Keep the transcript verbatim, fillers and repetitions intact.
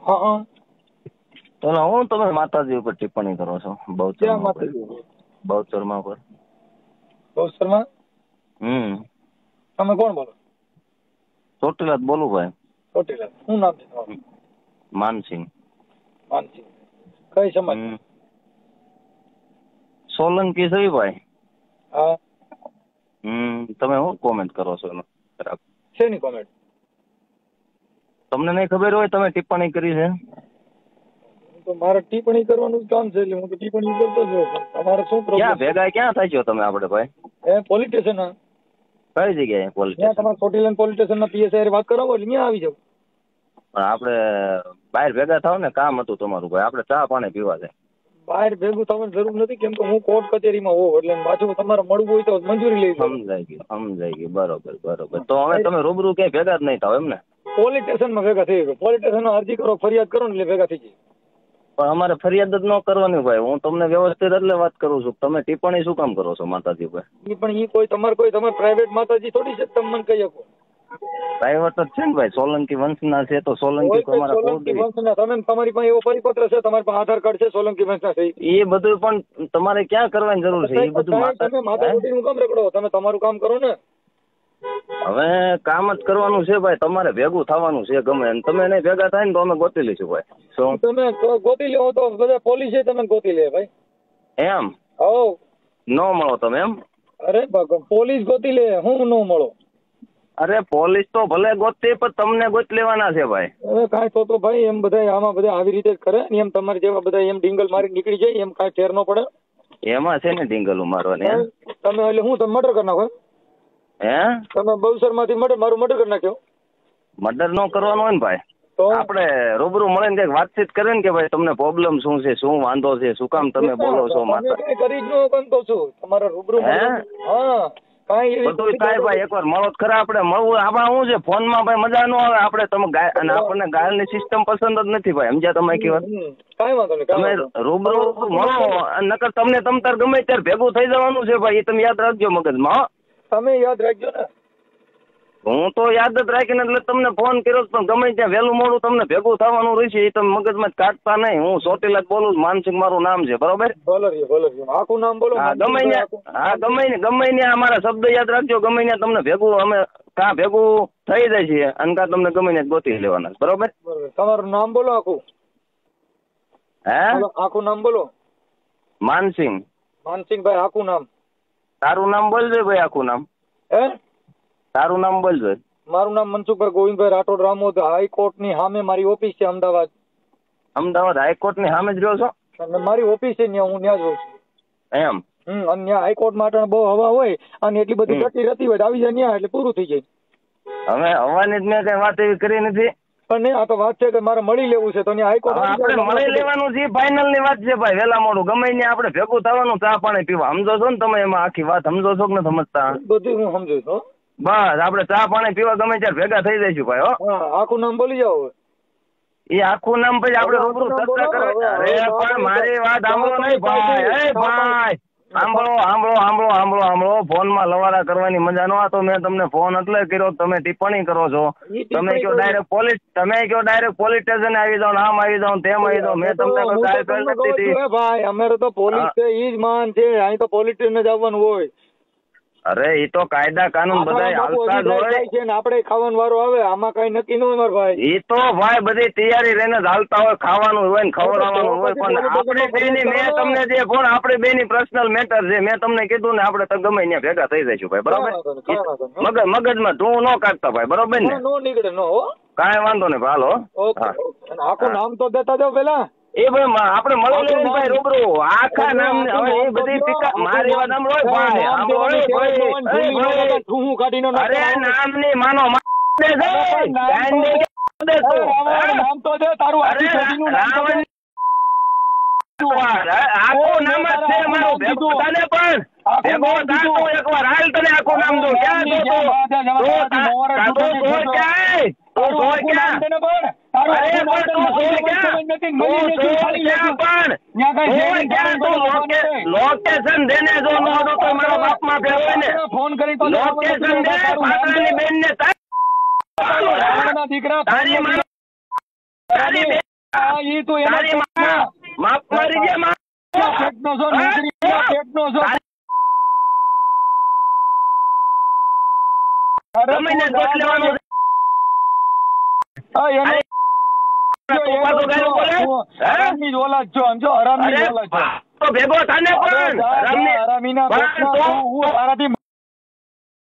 હા હા તો હું તમે માતાજી ઉપર ટિપ્પણી કરો છો ક્યાં બહુચરમાં ઉપર માતાજી બહુચરમાં ઉપર બહુ શર્મા હમ તમે કોણ બોલો? ચોટીલા જ બોલું ભાઈ. ચોટીલા શું નામ છે તમારું? માનસિંહ. માનસિંહ કઈ સમાજ? હમ સોલંકી છે ભાઈ. હા હમ તમે શું કોમેન્ટ કરો છો એનો ખરાબ? શેની કોમેન્ટ? તમને નહીં ખબર હોય તમે ટિપ્પણી કરી છે? તો મારે ટિપ્પણી કરવાનું જ કામ છે એટલે હું તો ટિપ્પણી કરતો જ હોઉં. તમારે શું પ્રોબ્લેમ? ક્યાં ભેગા ક્યાં થાય છો તમે આપણે ભાઈ? એ પોલીસ સ્ટેશન હા કઈ જગ્યાએ પોલીસ ત્યાં સ્ટેશન? તમારે ચોટીલા પોલીસ સ્ટેશન ના પીએસઆઈ વાત કરાવો એટલે ત્યાં આવી જાવ. પણ આપણે બહાર ભેગા થાવ ને કામ હતું તમારું ભાઈ, આપણે ચા પાણી પીવા છે. બહાર ભેગું થવાની જરૂર નથી કેમ કે હું કોર્ટ કચેરીમાં હોઉં એટલે પાછું તમારે મળવું હોય તો મંજૂરી લઈ લો. સમજાઈ ગયું સમજાઈ ગયું બરોબર બરોબર. તો હવે તમે રૂબરૂ ક્યાંય ભેગા જ નહીં થાવ એમ ને? પોલીસ સ્ટેશનમાં ભેગા થઈ ગયો. પોલીસ સ્ટેશનમાં અરજી કરો ફરિયાદ કરો ને એટલે ભેગા થઈ જાય. પણ અમારે ફરિયાદ જ ન કરવાની ભાઈ. હું તમને વ્યવસ્થિત એટલે વાત કરું છું. તમે ટિપ્પણી શું કામ કરો છો માતાજી પર? ઈ પણ ઈ કોઈ તમારે કોઈ તમારે પ્રાઇવેટ માતાજી થોડી છે તમે મને કહી શકો. પ્રાઇવેટ જ છે ને ભાઈ. સોલંકી વંશના છે તો સોલંકી તો અમારા સોલંકી કુળદેવી. વંશના તમે તમારી પાસે એવો પરિપત્ર છે, તમારી પાસે આધાર કાર્ડ છે સોલંકી વંશના છે? એ બધું પણ તમારે ક્યાં કરવાની જરૂર છે? એ બધું માતા તમે માતાજીનું કામ રખડો. તમે તમારું કામ કરો ને. હવે કામ જ કરવાનું છે ભાઈ. તમારે ભેગું થવાનું છે ગમે અને તમે નહીં ભેગા થાય ને તો અમે ગોતી લઈશું ભાઈ. શું તમે ગોતી લો તો બધા પોલીસે તમે ગોતી લે ભાઈ. એમ હો ન મળો તમે એમ? અરે ભગવાન પોલીસ ગોતી લે, હું ન મળો? અરે પોલીસ તો ભલે ગોતતી પણ તમને ગોત લેવાના છે ભાઈ. હવે કાંઈ તો તો ભાઈ એમ બધા આમાં બધા આવી રીતે જ કરે ને એમ તમારે જેવા બધા એમ ડીંગલ મારી નીકળી જાય એમ કાંઈ ફેર ન પડે. એમાં છે ને ડીંગલું મારવાની. તમે એટલે હું તમે મર્ડર કરી નાખો? હે તમે બહુસરમાંથી મર્ડર મારું મર્ડર કરી નાખ્યો? મર્ડર ન કરવાનું હોય ને ભાઈ. તો આપણે રૂબરૂ મળીને કંઈક વાતચીત કરીએ ને કે ભાઈ તમને પ્રોબ્લેમ શું છે, શું વાંધો છે, શું કામ તમે બોલો છો માતા? કઈ કરી જ ન બનતો છું તમારા રૂબરૂ. હા કાંઈ એવી બધું થાય ભાઈ. એકવાર મળો જ ખરા. આપણે મળવું આમાં શું છે ફોનમાં ભાઈ મજા ન આવે. આપણે તમે ગાય અને આપણને ગાયલની સિસ્ટમ પસંદ જ નથી ભાઈ. સમજ્યા તમે કહેવાત? કાંઈ વાંધો નહીં. તમે રૂબરૂ મળો નકર તમને તમ તાર ગમે ત્યારે ભેગું થઈ જવાનું છે ભાઈ. એ તમે યાદ રાખજો મગજમાં. તમે યાદ રાખજો ને. હું તો યાદ જ રાખીને એટલે તમને ફોન કર્યો પણ ગમે ત્યાં વહેલું મોડું તમને ભેગું થવાનું રહેશે. એ તમે મગજમાં જ કાઢતા નહીં. હું ચોટીલા જ બોલું. માનસિંહ મારું નામ છે બરોબર? બોલરીએ બોલરીએ આખું નામ બોલો. હા ગમે ને હા ગમે ને ગમે ને અમારા શબ્દ યાદ રાખજો. ગમે ત્યાં તમને ભેગું અમે કાં ભેગું થઈ જાય છે અને કાં તમને ગમે ત્યાં ગોતી લેવાના બરોબર? તમારું નામ બોલો આખું. હે આખું નામ બોલો. માનસિંહ. માનસિંહભાઈ આખું નામ? તારું નામ બોલજો ભાઈ. આખું નામ હે તારું નામ બોલજો. મારું નામ મનસુખભાઈ ગોવિંદભાઈ રાઠોડ રામોદ. હાઈકોર્ટની સામે મારી ઓફિસ છે અમદાવાદ. અમદાવાદ હાઈકોર્ટની સામે જ રહ્યો છો? અને મારી ઓફિસ છે ત્યાં હું ત્યાં જ હોઉં છું. એમ હમ અને ત્યાં હાઈકોર્ટ માટે બહુ હવા હોય અને એટલી બધી ગતિ રહેતી હોય આવી જાય ત્યાં એટલે પૂરું થઈ જાય. હવે હવાની જ મેં કઈ વાત એવી કરી નથી. પણ નહીં આ તો વાત છે કે મારે મળી લેવું છે તો ત્યાં હાઈકોર્ટ આપણે મળી લેવાનું છે. ફાઇનલ ની વાત છે ભાઈ. વેલા મોડું ગમે ત્યાં આપણે ભેગું થવાનું ચા પાણી પીવા. સમજો છો ને તમે એમાં આખી વાત સમજો છો કે ન સમજતા? બધું હું સમજુ છું. બસ આપણે ચા પાણી પીવા ગમે ત્યારે ભેગા થઈ જઈશું ભાઈ. હો હા આખું નામ બોલી જાઓ. એ આખું નામ પછી આપણે રૂબરૂ ચર્ચા કરે. અરે પણ મારી વાત સાંભળો નહીં ભાઈ. એ ભાઈ સાંભળો સાંભળો સાંભળો સાંભળો સાંભળો. ફોનમાં લવારા કરવાની મજા ન આવતો. મેં તમને ફોન એટલે કર્યો તમે ટિપ્પણી કરો છો. તમે કહો ડાયરેક્ટ પોલીસ તમે કહો ડાયરેક્ટ પોલીસ સ્ટેશન આવી જાવ, આમ આવી જાવ, તેમ આવી જાવ. મેં તમને ભાઈ અમારે તો પોલીસ છે ઈ જ માન છે. અહીં તો પોલીસ સ્ટેશન જ આવવાનું હોય. અરે એ તો કાયદા કાનૂન બધા હાલતા જ હોય છે ને આપણે ખાવાનો વારો આવે આમાં કઈ નક્કી ન હોય મારા ભાઈ. એ તો ભાઈ બધી તૈયારી રહીને જ હાલતા હોય. ખાવાનું હોય ને ખવડાવવાનું હોય. પણ આપણે બેની મેં તમને જે ફોન આપણે બેની પર્સનલ મેટર છે. મેં તમને કીધું ને આપણે તો ગમે ત્યાં ભેગા થઈ જઈશું ભાઈ બરોબર? મગજ મગજમાં તું ન કાઢતા ભાઈ બરોબર ને? નો નીકળે નો. કાંઈ વાંધો નહીં હાલો. આખું નામ તો દેતા જાવ પેલા. એ ભાઈ આપણે મળી લઈએ ભાઈ રૂબરૂ. આખા નામ હવે એ બધી ટીકા મારી વાત સાંભળો ભાઈ. અરે નામ ની માનો નામ તો દે તારું. રાવણ આખું નામ જ છે મારું. ભેગું તને પણ ભેગો થાતું એકવાર હાલ તને આખું નામ દઉં. ક્યાં તો તું તું તું ક્યાં તું સો ક્યાં લોકેશન દેને જો નો હતો તો મારા બાપ માં ફેરવે ને ફોન કરી લોકેશન દે. પાત્રની બેન ને દીકરા તારી આ ઈ તું એના તારી માં માફ મારી દે માં પેટનો છો, નોકરીના પેટનો છો. અરે તમે ને તું દોષ લેવાનો છે. હા, એનો અરે, જો એનો પપ્પા તો ગાયબ બોલે? તું હે? હરામી જ ઓલાદ છો, સમજો, હરામી જ અરે ઓલાદ છો. તો ભેગો થાને અરે પણ જા, જા, હરામની- હરામીના પણ પેટના તો- તું હું તારાથી